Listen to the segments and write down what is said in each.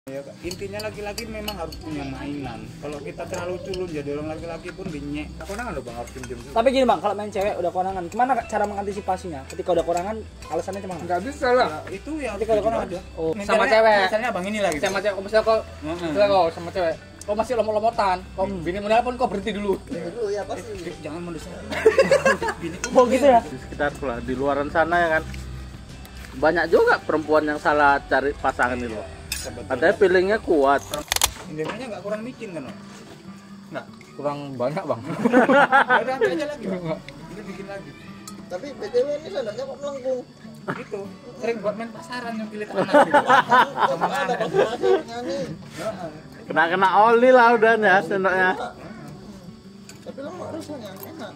Ya, intinya laki-laki memang harus punya mainan. Kalau kita terlalu culun jadi orang laki-laki pun dinyek. Konangan loh bang, harus pinjam juga. Tapi gini bang, kalau main cewek udah konangan, gimana cara mengantisipasinya? Ketika udah konangan, alasannya cuma nggak bisa lah. Ya, itu ya ketika udah konangan aja. Oh, sama cewek. Misalnya bang ini lagi. Sama cewek, misalnya kau sama cewek. Kau masih lomot-lomotan, kau bini menel pun kau berhenti dulu. Dulu ya pasti. Jangan mendesak. Oh gitu ya? Di sekitar lah, di luaran sana ya kan. Banyak juga perempuan yang salah cari pasangan itu. Katanya feelingnya kuat. Indonesia nggak kurang micin kan? Nggak, kurang banyak bang. Udah aja lagi bang. Kita bikin lagi. Tapi BTW ini sandalnya kok melengkung. Gitu. Sering buat main pasaran yang pilih tanah gitu. Sama Ada anak. pasirnya nih. Kena oli lah udah ya sendoknya. Tapi lemak rasanya enak.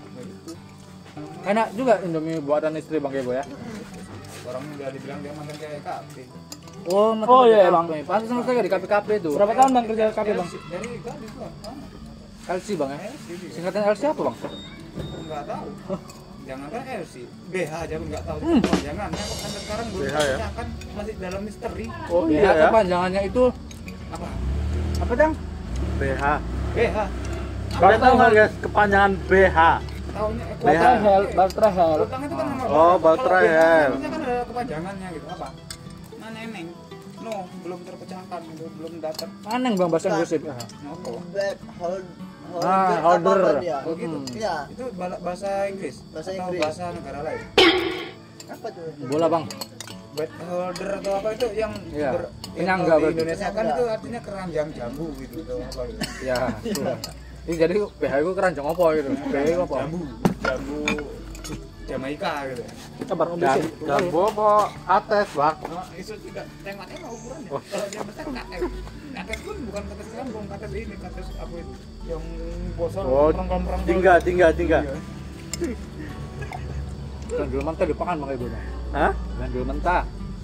Enak juga Indomie buatan istri bang Kebo ya. Orang udah dibilang dia mantan kayak kafe. Oh iya bang. Pasti sama saya di kafe-kafe itu. Berapa tahun bang kerja kafe bang? Dari gadis lah. LC bang ya? Singkatan LC apa bang? Enggak tahu. Jangan kan LC, BH aja nggak tahu. Jangan, ya kok sampai sekarang belum BH ya? kan masih dalam misteri. Oh Ya, iya ya. kepanjangannya itu Apa? apa dang? BH. BH. Kalian tahu nggak guys kepanjangan BH? Tahunya Batrahel, batrahel. Utang itu kan nama Oh, belakang. Batrahel. Kalau BH kan ada kepanjangannya gitu apa? Nah, neneng. No, belum terpecahkan, belum dapat. Aneh bang bahasa Inggris itu. Nopo. Back hold. Holder. Apa dia? Oh gitu. Iya. Itu bahasa Inggris. Bahasa atau Inggris. bahasa negara lain. Apa tuh? Bola bang. Bat holder atau apa itu yang Iya. ber- Penyangga kalau di berarti. Indonesia kan itu artinya keranjang jambu gitu atau apa gitu. Ya. Ini jadi BH itu keranjang apa gitu? BH itu apa? Jambu Jamaika gitu. Kabar om Dan bisik. bobo ates bang. Nah, itu tidak tengoknya mau ukurannya. Kalau dia besar kates. Kates pun bukan kates lambung, kates ini, kates apa itu? Yang bosor Oh, tinggal. Gandul mentah dipakan bang Kebo. Hah? Gandul mentah.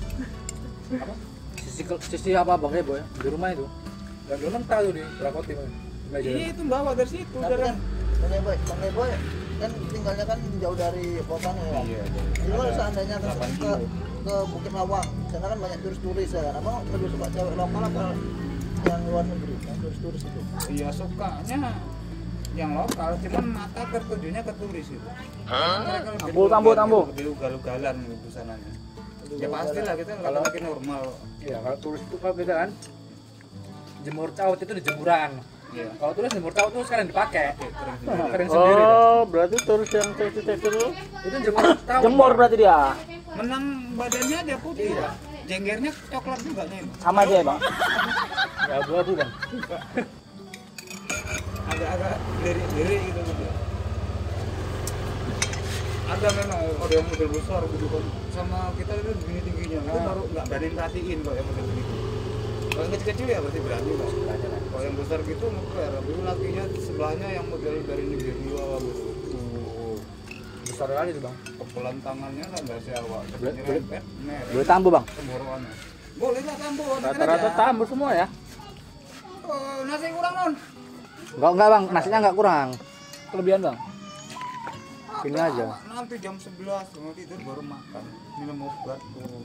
Sisi apa bang Kebo ya? Di rumah itu. Gandul mentah tuh di Rakoti bang. Iya itu bawa dari situ Tapi dari kan Bang Boy kan tinggalnya kan jauh dari kotanya ya. Iya. Jadi kalau seandainya ke, 8 ke, kilo. ke Bukit Lawang, sana kan banyak turis-turis ya kan. Abang lebih suka cewek lokal apa yang luar negeri, yang turis-turis itu? Iya sukanya yang lokal, cuman mata tertujunya ke turis itu. Mereka lebih Tambo. lebih ugal-ugalan gitu sananya. Ya pastilah kita kalau lagi normal. Iya kalau turis itu kalau beda kan. Jemur caut itu di jemuran. Iya. Kalau turis jemur caut tuh sekarang dipakai. Keren Keren sendiri. Oh, berarti turis yang seksi dulu. Itu jemur caut. Jemur berarti dia. Menang badannya dia putih ya. Jenggernya coklat juga nih. Sama dia bang. Ya abu-abu bang. Agak-agak diri gitu gitu. Ada memang ada yang model besar gitu kan. Sama kita itu begini tingginya. Kita baru nggak berani perhatiin kalau yang model begitu. Kalau yang kecil-kecil ya pasti berani lah. Kalau yang besar gitu ngeper. Dulu lakinya sebelahnya yang model dari Nigeria gitu. Besar kali tuh bang. Kepelan tangannya kan dari Jawa. Boleh tambu bang. Tenggorokannya. Boleh lah tambu. Rata-rata tambah semua ya. Oh, nasi kurang non. Enggak bang, nasinya enggak kurang. Kelebihan bang. Ini aja. Nanti jam 11 mau tidur baru makan. Minum obat tuh.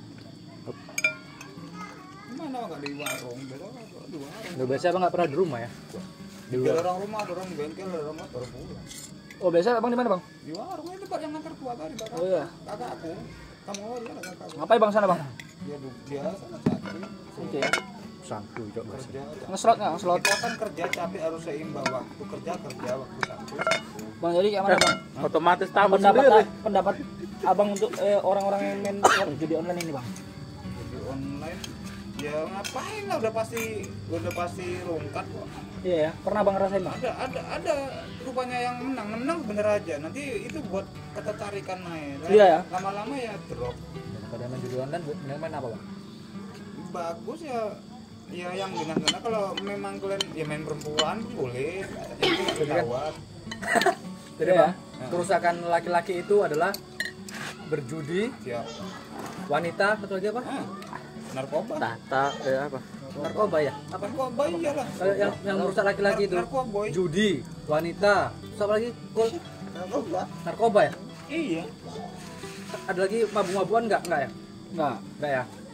Gimana nggak di warung? Di warung. Udah biasa abang nggak pernah di rumah ya? Di Ada luar. orang rumah, ada orang bengkel, ada orang motor pulang. Oh biasa abang di mana bang? Di warung itu tempat yang ngantar kuat tadi kakak. Oh iya. Kakakku. Kamu dia lah kakakku. Ngapain bang sana bang? Dia sana cakri. Oke ya. Santu coba. Kerja. Ngeslot nggak? Ngeslot. Kita kan kerja tapi harus seimbang waktu kerja waktu santai. Bang jadi kayak mana bang? Otomatis tambah Pendapat sendiri. pendapat abang untuk orang-orang yang main judi online ini bang? Jadi online ya ngapain lah udah pasti rungkat kok. Iya ya. Pernah bang ngerasain bang? Ada rupanya yang menang bener aja. Nanti itu buat ketertarikan main. Iya ya. Lama-lama ya drop. Pada main judi online, main apa bang? Bagus ya. Ya yang gina-gina kalau memang kalian ya main perempuan boleh. Itu nggak ketahuan. Jadi Iya. bang, kerusakan laki-laki itu adalah berjudi, Ya. wanita, atau lagi apa? Narkoba. Tata apa? Narkoba ya? Apa narkoba iyalah. Kalau yang merusak laki-laki itu Narkoboy. judi, wanita, terus apa lagi? Gol, Narkoba. narkoba ya? Iya. Ada lagi mabuk-mabukan nggak ya? Nggak. Nggak ya?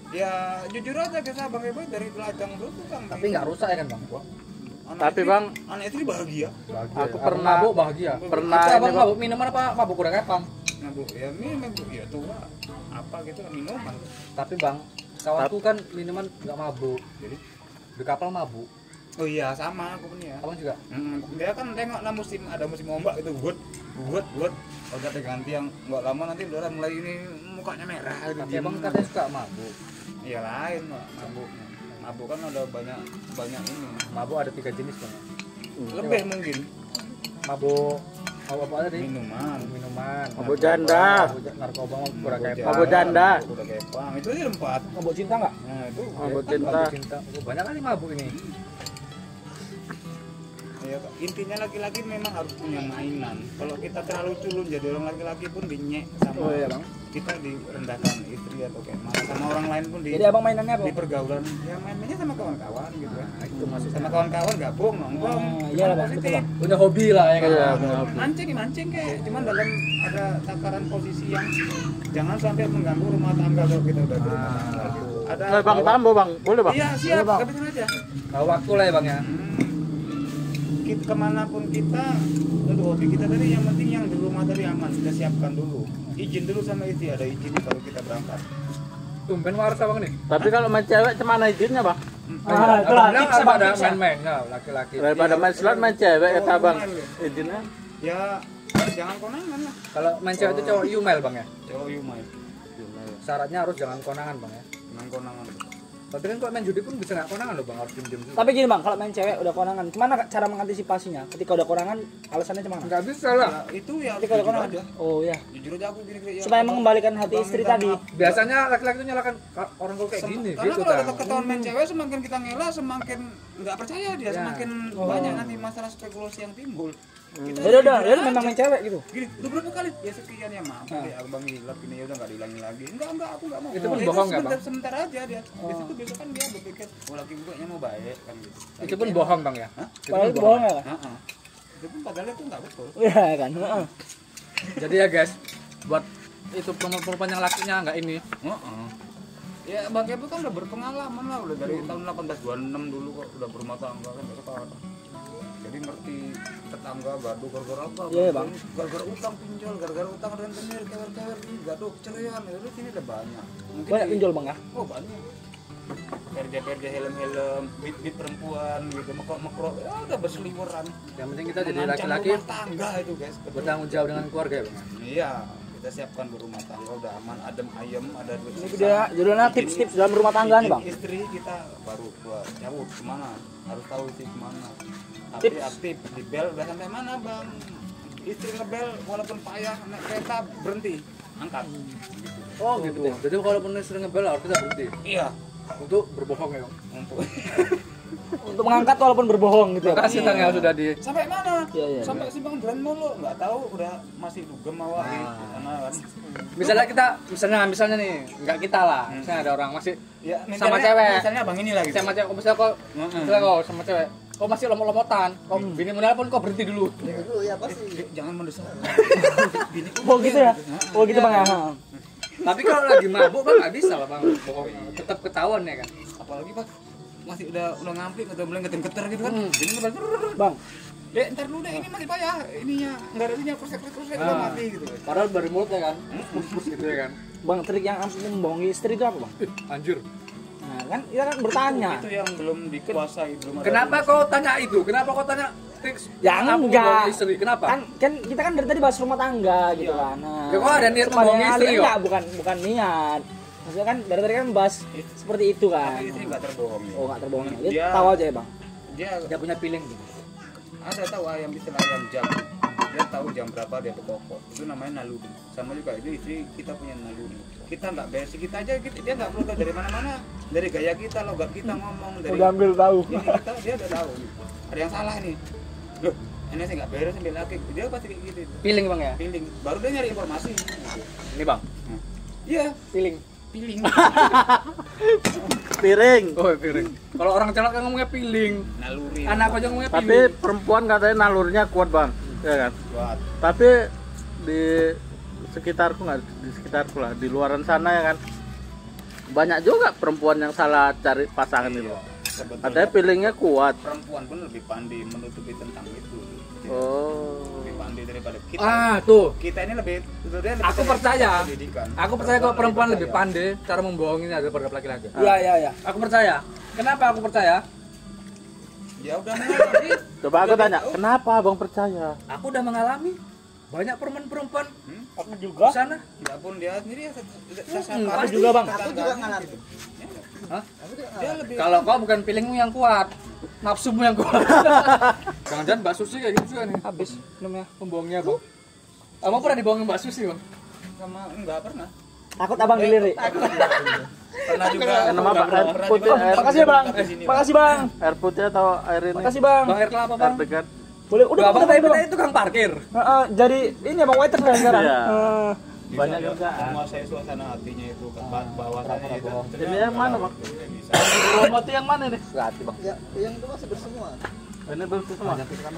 Ya jujur aja ke abang ibu dari ladang dulu kan. Tapi nggak rusak ya kan bang? Tapi, Bang, anak istri bahagia. aku pernah mabuk bahagia. pernah Itu abang ini, Bang. mabuk minuman apa mabuk udah kepang? Mabuk ya minum ya tua apa gitu minuman. Tapi bang, kawanku kan minuman nggak mabuk. Jadi Di kapal mabuk. oh iya sama aku pun ya. Abang juga. Dia kan tengok lah ada musim ombak itu buat. Udah ganti yang nggak lama nanti udah mulai ini mukanya merah gitu. Tapi abang katanya suka mabuk. Iya lain Pak, mabuk. Mabuk kan ada banyak ini. Mabuk ada 3 jenis bang. Lebih mungkin Mabuk apa aja nih? minuman. Mabuk janda. Narkoba mabuk udah kayak Mabuk janda. Udah kayak pang. Itu aja 4. Mabuk cinta nggak? Nah, itu Mabuk Kan cinta. mabuk cinta. Oh, banyak kali mabuk ini. ya, intinya laki-laki memang harus punya mainan. Kalau kita terlalu culun jadi orang laki-laki pun dinyek sama Oh iya, Bang. kita direndahkan istri atau kayak malah sama orang lain pun Jadi abang mainannya apa? di pergaulan ya mainnya sama kawan-kawan gitu kan. Itu maksudnya. Sama kawan-kawan gabung nongkrong. iya lah, Bang, positif. betul, Punya hobi lah ya kan. Iya, Mancing kayak cuman dalam ada takaran posisi yang jangan sampai mengganggu rumah tangga kalau kita udah berumah tangga gitu. Ada Bang, tambo, Bang. Boleh, Bang? Iya, siap, Bang. kebetulan aja. Tahu waktu lah ya bang ya. Kita kemanapun kita untuk hobi kita tadi yang penting yang di rumah tadi aman kita siapkan dulu, izin dulu sama istri, ada izin baru kita berangkat. Tumben waras abang nih. Tapi kalau main cewek cemana izinnya, Bang? Ah, itulah Abang tips bilang abang, ada tips ya. main-main ya laki-laki. Daripada main slot main cewek kata Bang. Izinnya. Ya jangan konangan lah. Kalau main cewek itu cowok Yumel bang ya. Cowok Yumai, Syaratnya harus jangan konangan bang ya. menang konangan. Tapi kan kalau main judi pun bisa nggak konangan loh bang, harus diem-diem juga. Tapi gini bang, kalau main cewek udah konangan, gimana cara mengantisipasinya? Ketika udah konangan, alasannya gimana? Nggak bisa lah. Nah, itu ya Ketika udah jujur konangan, aja. oh iya. Jujur aja aku gini ya. Supaya mengembalikan hati Bang, istri minta tadi. maaf. Biasanya laki-laki itu nyalakan orang kok kayak gini Karena gitu kalau kan. ada ketahuan main cewek semakin kita ngelak semakin nggak percaya dia, Ya. semakin banyak nanti masalah spekulasi yang timbul. Kita Udah, jujur memang aja. main cewek gitu. Gini, udah berapa kali? Ya sekian ya maaf. Tadi abang hilap ini ya udah nggak diulangi lagi. Enggak, aku nggak mau. Itu pun Ya, bohong nggak, Bang? Sebentar aja dia. Di situ besok kan dia berpikir, oh laki gue kayaknya mau baik kan gitu. Itu pun bohong bang ya. Hah? Padahal itu bohong ya kan? Heeh. Itu pun padahal itu nggak betul. Iya kan? Heeh. Jadi ya guys, buat itu perempuan yang lakinya nggak ini. Heeh. Ya Bang Kebu kan udah berpengalaman lah, udah dari tahun 1826 dulu kok udah berumah tangga kan sekarang. Jadi ngerti tetangga gaduh gara-gara apa? Iya, Bang. Gara-gara utang pinjol, gara-gara utang rentenir, kewer-kewer ini gaduh cerian. Itu sini udah banyak. Mungkin Banyak di- pinjol bang ya? Oh banyak. Perja-perja helm-helm, beat-beat perempuan gitu, mekrok-mekrok, ya udah berseliweran. Yang penting kita jadi Mengancam laki-laki rumah tangga itu guys. betul. bertanggung jawab dengan keluarga ya bang. Iya, kita siapkan berumah tangga udah aman, adem ayem, ada duit Ini sisa. dia judulnya tips-tips dalam rumah tangga nih bang. Istri kita baru keluar cabut kemana, harus tahu sih kemana. Tapi Tips. aktif di bel udah sampai mana bang? Istri ngebel walaupun payah naik kereta berhenti, angkat. Oh gitu. Jadi walaupun sering ngebel harus kita berhenti Iya, untuk berbohong ya bang. untuk Untuk mengangkat walaupun berbohong gitu ya bang. Makasih tang yang sudah di. sampai mana? Iya, iya. Sampai Simpang Grand mulu, nggak tahu udah masih dugem awak di sana kan. Misalnya nih, nggak kita lah. Misalnya ada orang masih Ya, Sama misalnya- cewek. Misalnya bang ini lagi. sama cewek, misalnya kok sama cewek, kok masih lomot-lomotan, kok bini modal pun kok berhenti dulu. Dulu ya pasti. Jangan mendesak. Bini Oh gitu ya? Oh gitu bang ya? Tapi kalau lagi mabuk bang nggak bisa lah bang, bohong. Tetap ketahuan ya kan. Apalagi pas masih udah ngamplik atau mulai ngeter gitu kan. Bini ngebel. Bang, Dek, ntar dulu deh, ini masih payah. Ininya nggak ada ininya, krusek udah mati gitu. Padahal dari mulut ya kan, pus gitu ya kan. bang trik yang ampuh membohongi istri itu apa bang? Anjir. Nah kan kita kan bertanya. Itu yang belum dikuasai, belum ada. Kenapa kau tanya itu? Kenapa kau tanya tips? Ya ampuh enggak. membohongi istri? Kenapa? Kan kita kan dari tadi bahas rumah tangga gitu Iya. kan. Nah, Ya, kok ada niat supaya membohongi istri, ngalir- kok? enggak, bukan niat. Maksudnya kan dari tadi kan bahas seperti itu kan. Tapi istri nggak terbohongi. Oh nggak terbohongi. Dia Dia- tahu aja ya bang. Dia Dia punya feeling gitu. ada tahu ayam istilah ayam jam. Dia tahu jam berapa dia ke toko. Itu namanya naluri. Sama juga itu istri kita punya naluri. Kita nggak basic kita aja dia nggak perlu tahu dari mana-mana. Dari gaya kita, logat kita ngomong dari Udah ambil tahu. ini kita dia udah tahu. Ada yang salah nih. Loh, ini saya nggak beres ambil laki. Dia pasti kayak gitu. Feeling bang ya. Feeling. Baru dia nyari informasi. Ini bang. Iya, Feeling. feeling. Piring. Oh feeling. Kalau orang celak kan ngomongnya feeling. Naluri. Anak aja ngomongnya Tapi feeling. perempuan katanya nalurnya kuat, Bang. Ya kan? Buat Tapi di sekitarku nggak, di sekitarku lah, di luaran sana ya kan, banyak juga perempuan yang salah cari pasangan itu. Sebetulnya Katanya feelingnya kuat. perempuan pun lebih pandai menutupi tentang itu. Oh. Lebih pandai daripada kita. Tuh. Kita ini lebih sebetulnya lebih Aku percaya. pendidikan. Aku percaya kalau perempuan lebih pandai cara membohonginya daripada laki-laki. Iya. Aku percaya. Kenapa aku percaya? Ya udah mengalami. Coba aku tanya, kenapa abang percaya? Aku udah mengalami banyak perempuan Aku juga. di sana. Ya pun dia sendiri Aku juga, Bang. Aku juga ngalamin. Hah? Aku juga Dia ngalamin. lebih Kalau kau bukan feelingmu yang kuat, nafsumu yang kuat. Jangan-jangan Mbak Susi kayak gitu juga nih. Habis minumnya. Pembohongnya, Bang. Abang pernah dibohongin Mbak Susi, Bang? sama enggak pernah. Takut abang dilirik. Pernah juga. Nama Pak air Pernah putih, juga. air, Makasih ya, Bang. Di sini, Makasih, Bang. air putih atau air ini? Makasih, Bang. Bang air kelapa, Air Bang. degan. Boleh udah Abang Bang. tadi itu tukang parkir. Jadi ini Bang waiter sekarang. Iya. Bisa Banyak dia kerjaan. menguasai suasana hatinya itu kan bahwasannya itu. Ini yang mana, Bang? Bisa. Promoti yang mana nih? Hati, Bang. Ya, yang itu masih bersemua. Ini belum semua.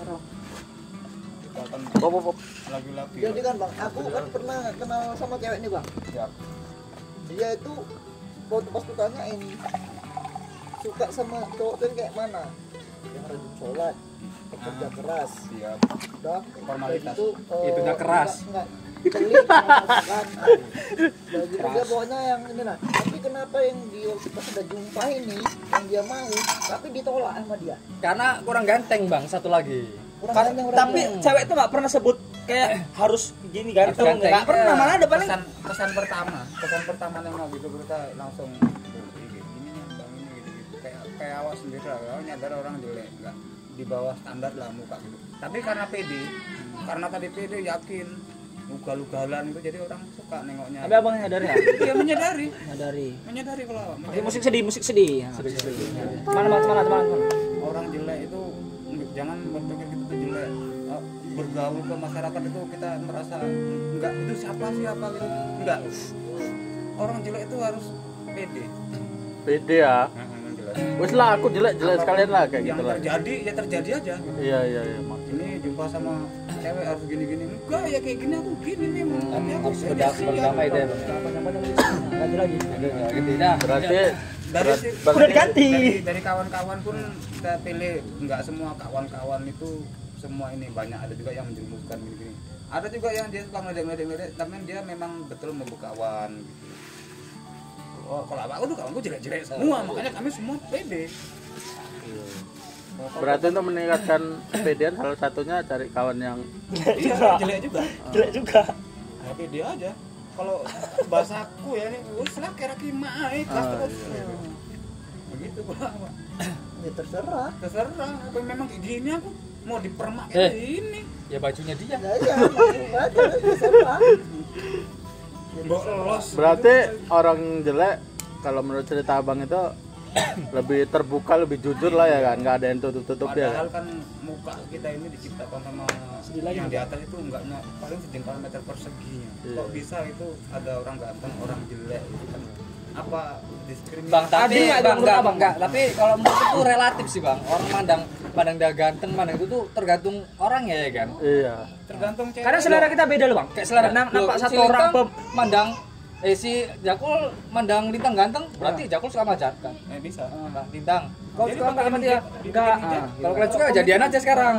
Kita kan Pop. lagi-lagi. Jadi kan Bang, aku kan pernah kenal sama cewek nih Bang. Ya. Dia itu waktu pas kutanyain suka sama cowok tuh yang kayak mana? Yang rajin sholat, bekerja keras. Siap. Udah, Formalitas. Itu nggak keras. Enggak. Pelit, masakan. Jadi dia pokoknya yang ini lah. Tapi kenapa yang dia pas udah jumpa ini, yang dia mau, tapi ditolak sama dia. Karena kurang ganteng, Bang, satu lagi. Kurang Kan, ganteng, tapi orangnya. cewek itu nggak pernah sebut kayak harus gini kan? Harus ganteng. Nggak pernah, malah ada paling Pesan pertama nengok gitu kita langsung gini nih bang ini gitu kayak awas sendiri lah kalau nyadar orang jelek nggak di bawah standar lah muka gitu tapi karena pede karena tadi pede yakin ugal-ugalan itu jadi orang suka nengoknya Tapi abang nyadari ya? iya menyadari kalau Pakai musik sedih. Mana teman. orang jelek itu jangan berpikir kita tuh jelek. Bergaul ke masyarakat itu kita merasa enggak itu siapa gitu enggak orang jelek itu harus pede Pede ya. jelas. Wes lah aku jelek sekalian lah kayak Yang gitu lah. terjadi ya terjadi aja Iya. Mak. ini jumpa sama cewek harus gini enggak ya kayak gini aku gini nih tapi aku Harus berdamai deh, Bang. Lagi. Gitu dah. Berarti dari Udah diganti. dari kawan-kawan pun kita pilih enggak semua kawan-kawan itu semua ini banyak ada juga yang menjerumuskan gini ada juga yang dia suka ngeledek tapi dia memang betul membuka kawan gitu. Oh kalau aku tuh kawanku jelek-jelek semua makanya kami semua pede. berarti untuk meningkatkan kepedean salah satunya cari kawan yang Iya jelek juga Juga. ya pede aja kalau bahasaku ya ini wis lah kira kimai kelas terus begitu gua Ya terserah. terserah apa memang kayak gini aku mau dipermak kayak ini Ya bajunya dia. Ya iya, aja terserah. mbok los berarti orang jelek kalau menurut cerita abang itu lebih terbuka lebih jujur lah ya kan nggak ada yang tutup ya padahal kan muka kita ini diciptakan sama yang di atas itu enggaknya paling sejengkal meter perseginya kok bisa itu ada orang ganteng orang jelek itu kan apa diskriminasi Bang, tapi Adil nggak, Bang, menurut enggak. Tapi kalau menurut itu relatif sih, Bang. Orang pandang dia ganteng, pandang itu tuh tergantung orang ya kan. iya tergantung cewek Karena selera kita beda loh Bang. Kayak selera nampak Loh, satu si orang Lintang mandang si Jakul mandang Lintang ganteng, berarti Jakul suka sama kan? bisa Lintang. Kau Jadi suka apa sama bikin- dia? bikin Enggak. dia. Kalau kalian suka jadian aja sekarang.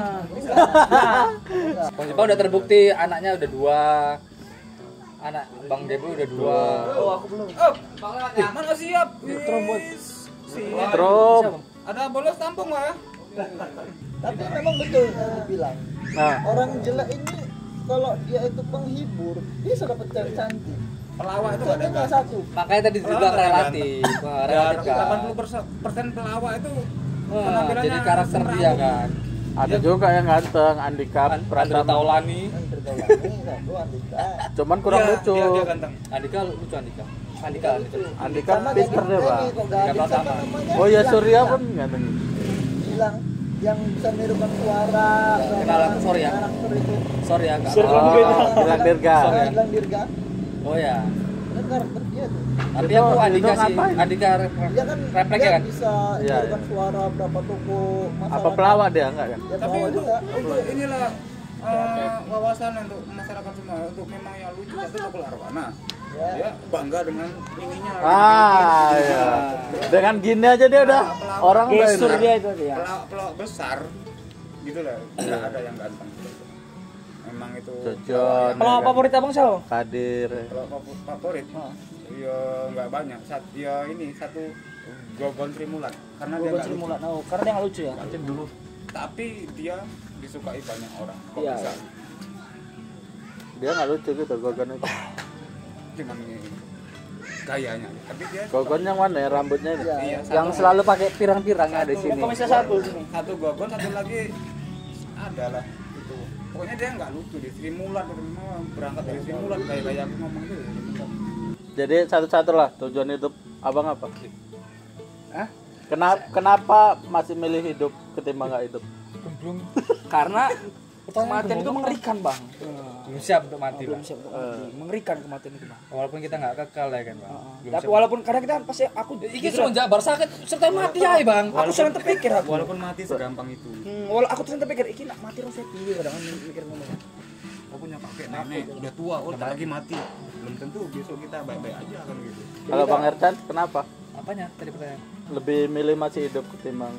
Bang Jepa udah terbukti anaknya udah 2. Anak Bang Debu udah 2. Oh, aku belum. mana siap Trombon. siap Trom ada bolos tampung lah ya Tapi memang betul yang dibilang. nah Orang jelek ini kalau dia itu penghibur, dia sudah dapat cewek cantik. pelawak itu Itu ada cuma satu. Makanya tadi dibilang relatif. Relatif kan. 80% pelawak itu Jadi karakter dia kan. ada juga yang ganteng Andika Andra Pratama Taulani. Yang tergolong satu Andika. cuman kurang lucu dia ganteng Andika lucu Andika. Andika Sama pinter kayak deh pak ini, kok gadis Nggak apa pertama. namanya? oh ya Yang Surya bilang- pun ganteng bilang yang bisa menirukan suara Kenal aku, sorry ya. karakter itu. Sorry ya enggak. Sorry. oh Gilang Dirga Sorry. Nah, bilang Dirga, Oh ya. itu karakter dia tuh. Tapi Itu- aku itu Andika sih. ngapain? Andika Dia kan refleksnya dia kan. bisa Iya, menirukan iya. suara berapa toko masalah. apa pelawak dia enggak kan Ya, tapi pelawak untuk juga. inilah wawasan untuk masyarakat semua untuk memang yang lucu itu Tukul Arwana Dia bangga dengan ininya. Iya. Dengan gini aja dia udah orang udah gestur ini. dia itu ya. Pelawak besar gitu lah. Enggak ada yang ganteng. Memang itu Jojon. Pelawak favorit abang siapa? Kadir. pelawak favorit. Ya enggak banyak. Satu Gogon Trimulat karena dia Gogon enggak Sri lucu. Mulat. Oh, karena dia nggak lucu ya. Tapi dia disukai banyak orang. Kok Iya. bisa? Dia nggak lucu gitu Gogon itu. Cuman ini gayanya. Tapi dia Gogon yang mana ya rambutnya ini? iya, Yang selalu pakai pirang-pirang ada di Satu. sini. Komisa satu sini. satu Gogon, satu lagi ada lah itu. Pokoknya dia nggak lucu di Sri Mulat itu memang berangkat dari Sri Mulat kayak aku ngomong itu. Jadi satu-satu lah tujuan hidup abang apa? Hah? Kenapa masih milih hidup ketimbang nggak hidup? Karena kematian itu mengerikan bang. Belum siap untuk mati, Belum Bang. siap untuk mati. Mengerikan kematian itu bang. Walaupun kita nggak kekal ya kan, Bang. Belum Tapi siap. walaupun kadang kita pasti aku Iki semenjak bar sakit serta mati aja, Bang. aku sering terpikir aku. Walaupun mati segampang itu. Aku tuh sering terpikir iki nak mati rasa piye kadang mikir ngomong. Aku punya kakek nenek udah tua, tak lagi mati. Belum tentu besok kita baik-baik aja kan gitu. Kalau Bang Ercan kenapa? Apanya tadi pertanyaan? Lebih milih masih hidup ketimbang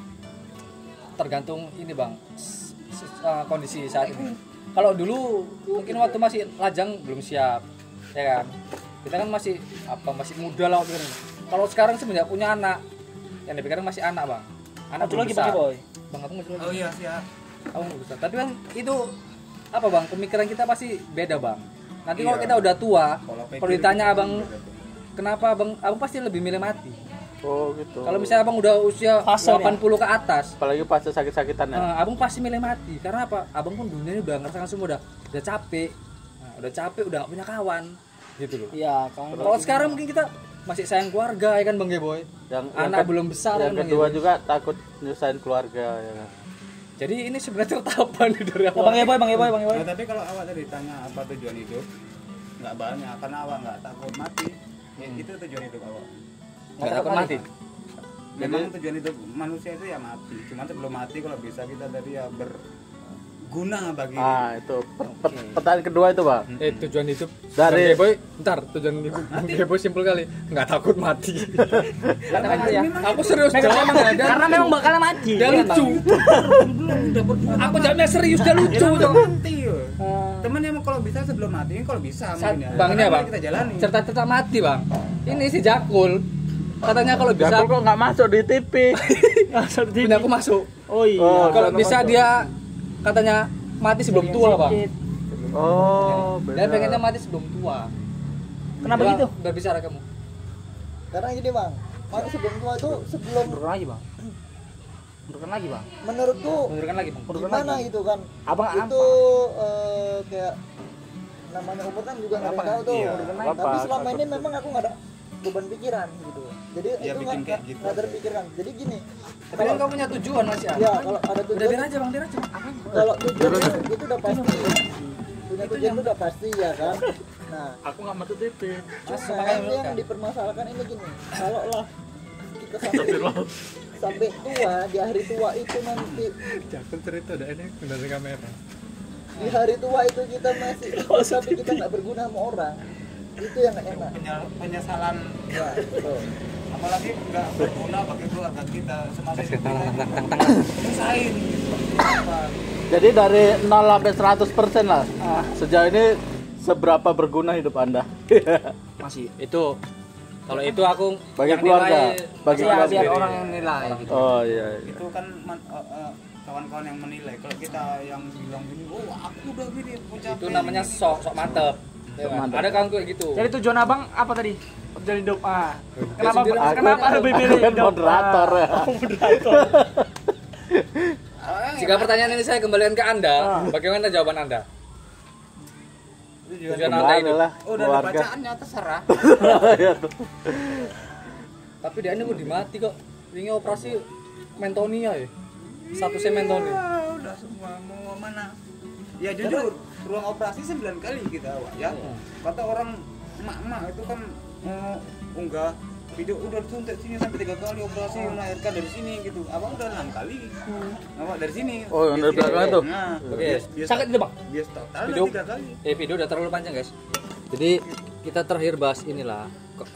Tergantung ini, Bang. Kondisi saat ini. Kalau dulu mungkin waktu masih lajang belum siap, ya kan? Kita kan masih muda lah waktu itu. Kalau sekarang semenjak punya anak, yang dipikirkan masih anak, Bang. Anak Satu belum lagi besar. Bang Boy. Bang, aku masih Oh iya siap. Aku belum besar. Tapi kan itu apa, Bang? Pemikiran kita pasti beda, Bang. Nanti kalau Iya. kita udah tua, Pola pikir kalau ditanya kita abang beda. kenapa abang pasti lebih milih mati. oh gitu. Kalau misalnya abang udah usia Fase 80 ke atas, apalagi pas sakit-sakitan ya. abang pasti milih mati. Karena apa? Abang pun dunia ini udah ngerasakan semua, udah capek. Nah, udah capek, udah gak punya kawan. Gitu loh. Iya, kan. Kalau sekarang mungkin kita masih sayang keluarga ya kan Bang Boy. Yang Anak belum besar yang kan, Bang kedua Geboy. juga takut nyusahin keluarga ya kan. Jadi ini sebenarnya tahapan dari awal. Bang Boy. Nah, tapi kalau awak tadi tanya apa tujuan hidup, nggak banyak karena awak nggak takut mati. Ya, itu tujuan hidup awak. Nggak takut mati. Memang tujuan hidup manusia itu ya mati. Cuman sebelum mati kalau bisa kita tadi ya berguna bagi. Itu pertanyaan kedua itu Bang. Tujuan hidup Dari- Bang Boy, bentar, tujuan hidup Bang Boy simpel kali, nggak takut mati. ya. Aku serius jawab Karena memang bakal mati. dia lucu. Aku jawabnya serius, dia lucu. Jangan mati yo. Temen emang kalau bisa sebelum mati, kalau bisa mungkin ya. Bang ini Karena Bang, kita jalani. cerita mati Bang. Ini si Jakul, katanya kalau bisa Jakul kok nggak masuk di TV? punya aku masuk. Oh iya. Oh, Kalau sana bisa masuk. dia katanya mati sebelum tua Bang. Oh, Dia beda. pengennya mati sebelum tua. Kenapa Bang, gitu? Berbicara kamu. Karena gini bang, mati sebelum tua itu sebelum Mundur lagi bang. Mundurkan lagi bang. menurutku Mundurkan lagi Bang. gimana gitu kan? Abang Itu kayak namanya umur kan juga nggak ada yang tahu tuh. Iya. Apa? Tapi selama ini memang aku nggak ada beban pikiran gitu. Jadi Ya, itu bikin kayak gitu. nggak terpikirkan. Jadi gini, Tapi kan kamu punya tujuan masih ya kalau ada Udah tujuan, biar aja Bang, biar aja. kalau tujuan itu udah pasti. Punya tujuan itu udah pasti ya kan. Nah, Aku nggak masuk TV. cuma makanya yang kan. dipermasalahkan ini gini, kalau lah kita sampai tua di hari tua itu nanti Jakul cerita udah ini dari kamera. di hari tua itu kita masih tapi kita nggak berguna sama orang, itu yang nggak enak. Penyesalan Ya, betul. apalagi nggak berguna bagi keluarga kita semasa hidup kita nyusahin gitu. Apa? Jadi dari 0 sampai 100% lah. Sejauh ini seberapa berguna hidup Anda? Masih. Itu kalau itu aku Bagi yang keluarga, nilai bagi pasti keluarga. biar orang yang nilai gitu. Oh iya. Itu kan kawan-kawan yang menilai. Kalau kita yang bilang gini, oh aku udah gini pencapaian Itu namanya ini." sok mantep. Ya kan? Mantep. Ada kawan kayak gitu. Jadi tujuan abang apa tadi? Tujuan hidup. Kenapa? sendiri. Kenapa lebih Aku milih kan hidup? moderator ya. Moderator. Jika pertanyaan ini saya kembalikan ke Anda, bagaimana jawaban Anda? Tujuan Anda Kembali hidup. lah Oh, udah ada keluarga. bacaannya terserah. Tapi dia ini udah mati kok. Ini operasi mentonia ya. Statusnya mentonia. Ya, udah semua mau mana? Ya jujur, ruang operasi 9 kali kita awak ya. Kata orang emak-emak itu kan mau unggah video udah disuntik sini sampai 3 kali operasi melahirkan dari sini gitu. Abang udah 6 kali. Awak dari sini. Oh, yang dari belakang itu? Nah, Oke. bias Sakit itu bang. bias total Video. 3 kali. Video udah terlalu panjang guys. Jadi kita terakhir bahas inilah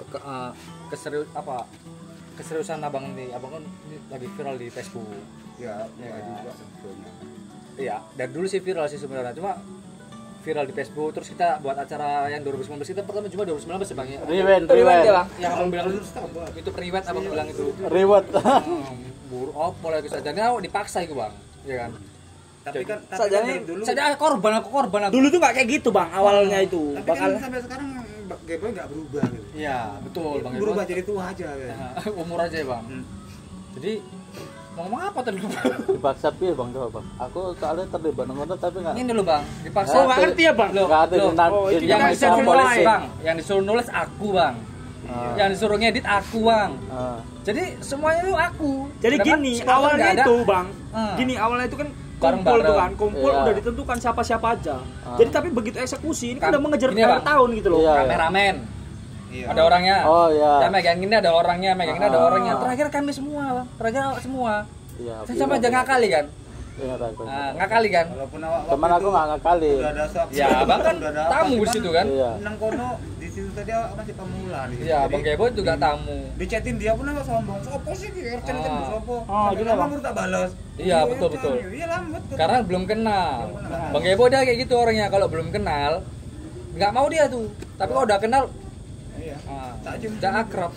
keseriusan abang nih. Abang kan ini lagi viral di Facebook. Ya, Ya. juga sebetulnya. Iya, dari dulu sih viral sih sebenarnya. Cuma viral di Facebook, terus kita buat acara yang 2019, kita pertama cuma 2019 ya Bang ya. Rewind ya bang. Yang abang bilang itu periwet, abang bilang itu. reward. Buru opo lagi saja. Nah, dipaksa itu Bang. Iya kan? Tapi kan Sajane- dari dulu. Saya korban aku. Dulu tuh nggak kayak gitu bang, awalnya itu. Tapi kan Bakal sampai sekarang Geboy nggak berubah gitu. Iya, betul Bang. Berubah jadi tua aja gitu. Umur aja ya Bang. Jadi mau ngomong apa tadi lupa? Dipaksa piye Bang coba Bang? Aku soalnya terlibat nonton tapi enggak Ini loh Bang, dipaksa. Oh, nggak ngerti ya bang? enggak ada Loh, tentang oh, itu yang kan disuruh bisa nulis mulai. Bang, yang disuruh nulis aku Bang. Yang disuruh ngedit aku Bang. Jadi semuanya itu aku. Jadi Sedangkan gini, semua awalnya nggak ada. itu bang, Hmm. gini awalnya itu kan Bareng-bareng. kumpul tuh kan, kumpul Iya. udah ditentukan siapa-siapa aja. Jadi tapi begitu eksekusi ini kan udah mengejar Ini, Bang. tahun gitu loh. Iya. Kameramen. Iya. Ada orangnya. Oh iya. Ya megang ini ada orangnya, megang ini ada Ah. orangnya. Terakhir kami semua Bang. Terakhir awak semua. Iya. Saya sampai aja ngakali kan. Ingat aku. Ngakali kan. Walaupun awak Teman waktu aku itu enggak ngakali. udah ada sok. Ya, Bang kan udah ada apa, tamu di cuman situ kan. Iya. Nang kono di situ tadi awak masih pemula nih. Iya, Bang Geboy juga tamu. Di chatin dia pun awak sombong. Sopo sih ki RT kan sopo. Oh, Sampai gila, lama Bang. baru tak balas. Iya, betul. Iya lambat. Karena belum kenal. Bang Geboy dia kayak gitu orangnya, kalau belum kenal nggak mau dia tuh. Tapi kalau udah kenal, Iya. Tak cium. udah akrab.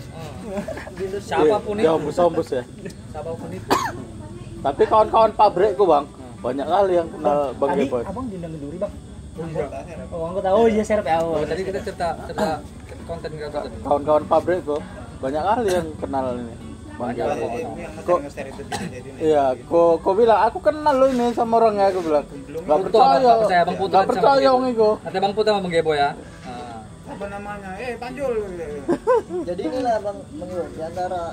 Siapapun Ya, itu. ombus ya. Siapapun itu. Tapi kawan-kawan pabrikku Bang, banyak kali yang kenal Bang Tadi Geboy. abang diundang ke Duri bang. Enggak. Oh aku tahu iya serep ya. Oh, tadi kita cerita konten kita tadi. Kawan-kawan pabrikku banyak kali yang kenal ini. Bang Banyak. Geboy. Ini yang nge-share itu bisa jadi nih. Iya, kok bilang aku kenal lo ini sama orangnya, aku bilang. Gak Putu, percaya. nggak percaya, Bang Putu Gak kan sama percaya Bang wong iku. Nanti Bang Putu sama Bang Geboy ya. Apa namanya? Panjul. Jadi inilah Bang Iwo, di antara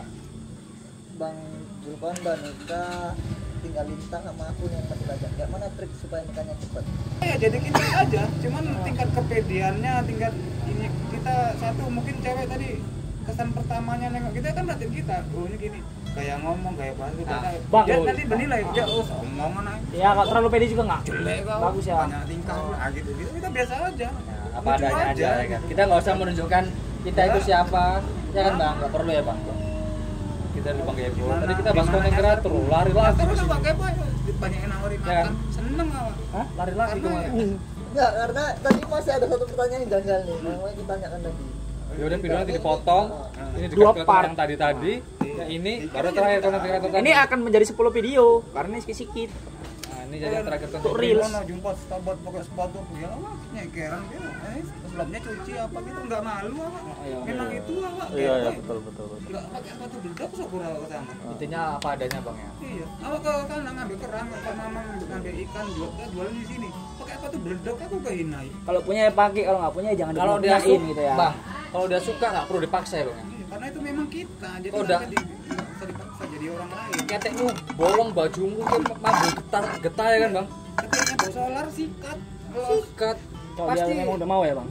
Bang Julpan dan Eka tinggal lintang sama aku yang masih belajar. Kayak mana trik supaya nikahnya cepat? Ya jadi kita aja, cuman tingkat kepedeannya, tingkat ini kita satu mungkin cewek tadi kesan pertamanya nengok kita kan berarti kita, ini gini, kayak ngomong kayak bahasa kita, Bang, dia nanti menilai dia omongan aja Ya kalau terlalu pede juga nggak. jelek kau, Bagus ya. banyak tingkah gitu, kita biasa aja, Apa adanya aja ya kan. Kita nggak usah menunjukkan kita itu siapa. Ya kan Bang, nggak perlu ya Bang. Kita di Bang Geboy. Tadi kita bahas konten kreator, lari-lari ke terus sini. pakai apa? Banyak yang nawarin Ya. makan, seneng awak. Hah? Lari-lari kemana? Enggak, karena tadi masih ada satu pertanyaan yang janggal nih. Mau ditanyakan tadi. Ya udah videonya nanti dipotong. Ini Dua dekat part. yang tadi. Yang ini baru terakhir konten kreator tadi. Ini akan menjadi 10 video karena ini sikit. Nah, ini jadi yang terakhir konten Untuk reels. Mana jumpa sepatu pakai sepatu ya lah, nyekeran gitu. Sebelumnya cuci apa gitu nggak malu awak. iya. Memang itu awak. Iya, iya Geboy. betul. Nggak pakai sepatu bedak syukur awak ke sana. Intinya apa adanya Bang ya. Iya, awak ke sana ngambil kerang, ke mamang ngambil ikan, jualan di sini. Pakai apa tuh beledok aku kehinai. Kalau punya ya pakai, kalau nggak punya ya jangan Kalau dia dipunyain suka, gitu ya. Bang, kalau dia suka nggak perlu dipaksa ya Bang. ya. Iya, karena itu memang kita. Jadi Kok nggak udah- bisa dipaksa jadi orang lain. Ketekmu bolong bajumu kan mabuk getah ya kan Bang. Ketiknya bawa solar sikat. Los. Sikat. Kalau dia Pasti. memang udah mau ya bang.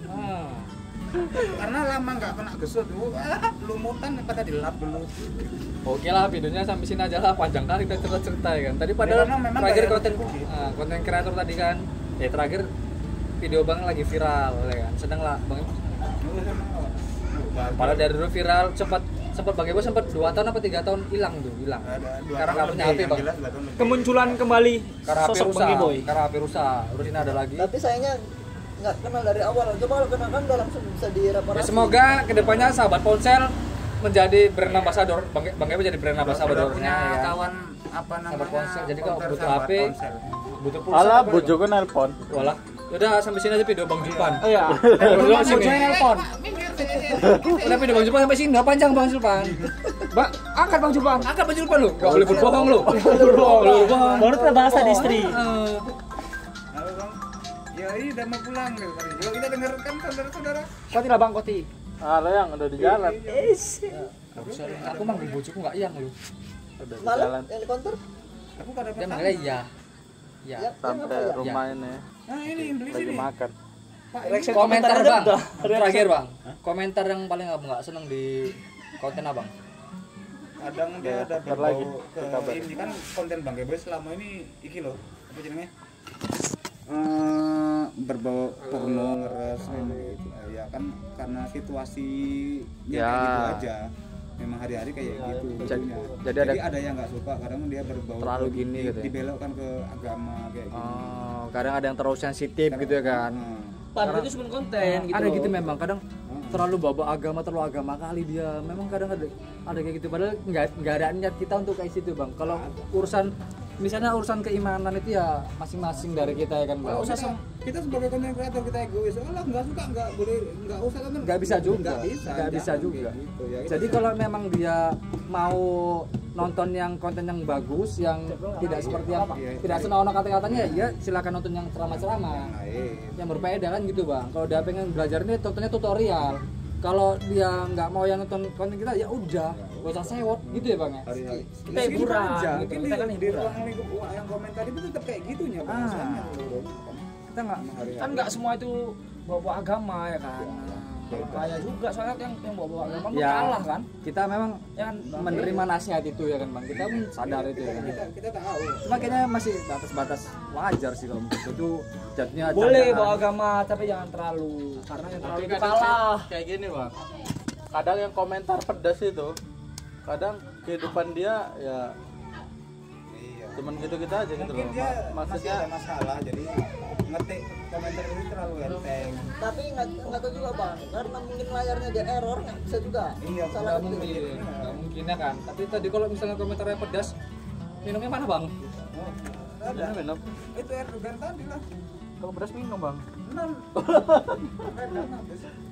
Karena lama nggak kena gesut, lumutan pada dilap dulu. Oke lah, videonya sampai sini aja lah, panjang kali kita cerita ya kan. Tadi padahal Memang- memang terakhir gaya konten aku gitu. konten kreator tadi kan. Ya terakhir video Bang lagi viral ya kan. Sedang lah Bang. Padahal dari dulu viral sempat Bang Ibu sempat 2 tahun apa 3 tahun hilang tuh, hilang. Karena nggak punya HP Bang. Kemunculan kembali Karena HP sosok rusak. Bang Geboy. Karena HP rusak. Terus ini ada lagi. Tapi sayangnya nggak kenal dari awal. Coba kalau kenal kan udah langsung bisa direparasi. Ya, semoga kedepannya sahabat ponsel menjadi brand ambassador. Bang Ibu jadi brand ambassadornya punya ya kan. kawan apa namanya? Sahabat ponsel. Jadi kalau counter butuh sahabat HP, ponsel. butuh pulsa. Alah, apa, bojoku nelpon. Walah. Yaudah sampai sini aja video Bang Julpan. Oh iya. Udah sini. Bojone nelpon. Udah video Bang Julpan sampai sini, enggak panjang Bang Julpan. Bang, angkat Bang Julpan. Angkat Bang Julpan lu. Enggak boleh berbohong lu. Berbohong. Baru terbahas tadi istri. Halo bang, ya ini udah mau pulang gitu. Yuk kita dengarkan saudara-saudara. Koti lah bang, koti. Alah yang udah di jalan. Aku manggil bojoku enggak iyang lu. Udah di Malam jalan yang di kantor? Aku pada Dia petang. manggilnya iya. Ya. Ya, sampai rumah ini Nah ini beli lagi sini. makan. Pak, Reaction Komentar komentar Bang. ada. Terakhir Bang. Komentar yang paling abang enggak seneng di konten Abang. kadang dia ada bentar lagi, berbau ke kabar. ini kan konten Bang Geboy selama ini iki loh apa jenenge berbau porno ngeres kayak gitu. Ya kan karena situasinya Ya. kayak gitu aja. Memang hari-hari kayak gitu. Jadi ada yang nggak suka, kadang dia berbau Terlalu gini gitu ya? dibelokkan ke agama kayak gitu. Oh, kadang ada yang terlalu sensitif gitu ya kan. Padahal itu cuma konten gitu. ada loh. gitu memang kadang terlalu bawa agama terlalu agama kali dia memang kadang ada kayak gitu padahal nggak ada niat kita untuk kayak situ bang. Kalau urusan misalnya urusan keimanan itu ya masing-masing dari kita ya kan bang. Kalau kita sebagai konten kreator kita egois, Allah nggak suka nggak boleh nggak usah kan? Nggak bisa juga. nggak bisa juga. kayak gitu. Ya, Jadi kalau memang dia mau nonton yang konten yang bagus yang tidak seperti yang tidak senonoh kata-katanya ya silakan nonton yang ceramah-ceramah yang berbeda kan gitu bang. Kalau dia pengen belajar ini tontonnya tutorial. Kalau dia nggak mau yang nonton konten kita ya udah gak usah sewot gitu ya bang ya. hari-hari. Kita hiburan, aja. gitu. Mungkin Kita kan di hiburan. ruang lingkup yang komentar itu tetap kayak gitunya bahasanya. Kita nggak Kan nggak semua itu bawa agama ya kan. Bahaya juga soalnya yang bawa agama ya kalah kan. kita memang Ya kan menerima nasihat itu ya kan bang. Kita pun sadar itu ya kan. Kita tahu. Cuma kayaknya masih batas-batas wajar sih kalau menurut itu jatuhnya boleh candaan. bawa agama tapi jangan terlalu karena yang terlalu Tapi itu kadang kalah. kayak gini bang, kadang yang komentar pedas itu kadang kehidupan dia ya Iya. cuman gitu-gitu aja gitu Mungkin loh. dia masih Maksudnya ada masalah, jadi ngetik komentar ini terlalu enteng. Tapi nggak tahu juga bang, karena mungkin layarnya dia error nggak bisa juga. Iya, Salah Nggak mungkin, nggak mungkin ya kan. Tapi tadi kalau misalnya komentarnya pedas, minumnya mana bang? Ada. minum. Itu Erdogan tadi lah. Kalau pedas minum bang. Nol. Erdogan habis.